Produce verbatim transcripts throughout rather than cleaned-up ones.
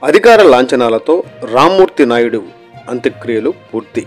అధికార లాంఛనాలతో రామ్మూర్తి నాయుడు అంత్యక్రియలు పూర్తి.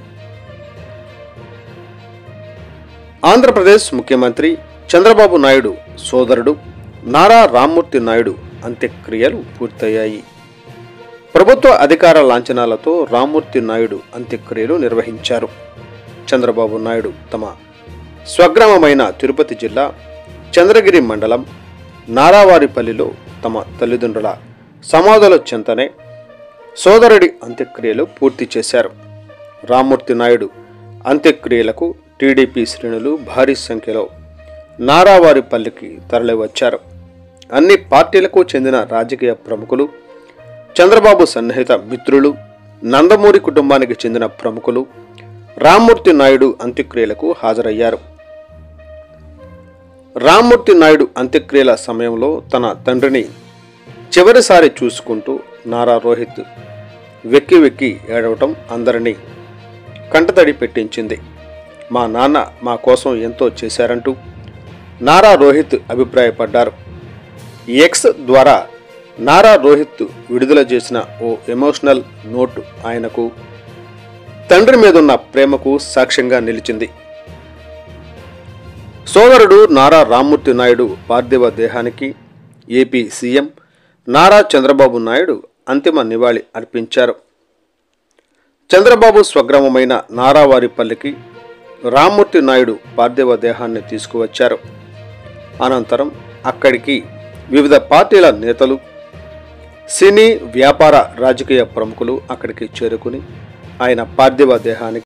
ఆంధ్రప్రదేశ్ ముఖ్యమంత్రి చంద్రబాబు నాయుడు సోదరుడు నారా రామ్మూర్తి నాయుడు అంత్యక్రియలు పూర్తయ్యాయి. ప్రభుత్వ అధికార లాంఛనాలతో రామ్మూర్తి నాయుడు అంత్యక్రియలు నిర్వహించారు. చంద్రబాబు నాయుడు తమ స్వగ్రామమైన తిరుపతి జిల్లా చంద్రగిరి మండలం నారావారిపల్లిలో తమ తల్లిదండ్రుల సమాధుల చెంతనే సోదరుడి అంత్యక్రియలు పూర్తి చేశారు. రామ్మూర్తి నాయుడు అంత్యక్రియలకు టీడీపీ శ్రేణులు భారీ సంఖ్యలో నారావారిపల్లికి తరలివచ్చారు. అన్ని పార్టీలకు చెందిన రాజకీయ ప్రముఖులు, చంద్రబాబు సన్నిహిత మిత్రులు, నందమూరి కుటుంబానికి చెందిన ప్రముఖులు రామ్మూర్తి నాయుడు అంత్యక్రియలకు హాజరయ్యారు. రామ్మూర్తి నాయుడు అంత్యక్రియల సమయంలో తన తండ్రిని చివరిసారి చూసుకుంటూ నారా రోహిత్ వెక్కి వెక్కి ఏడవటం అందరినీ కంటతడి పెట్టించింది. మా నాన్న మా కోసం ఎంతో చేశారంటూ నారా రోహిత్ అభిప్రాయపడ్డారు. ఎక్స్ ద్వారా నారా రోహిత్ విడుదల చేసిన ఓ ఎమోషనల్ నోటు ఆయనకు తండ్రి మీదున్న ప్రేమకు సాక్ష్యంగా నిలిచింది. సోదరుడు నారా రామ్మూర్తి నాయుడు పార్థివ దేహానికి ఏపీ సీఎం నారా చంద్రబాబు నాయుడు అంతిమ నివాళి అర్పించారు. చంద్రబాబు స్వగ్రామమైన నారావారిపల్లికి రామ్మూర్తి నాయుడు పార్థివ దేహాన్ని తీసుకువచ్చారు. అనంతరం అక్కడికి వివిధ పార్టీల నేతలు, సినీ, వ్యాపార, రాజకీయ ప్రముఖులు అక్కడికి చేరుకుని ఆయన పార్థివ దేహానికి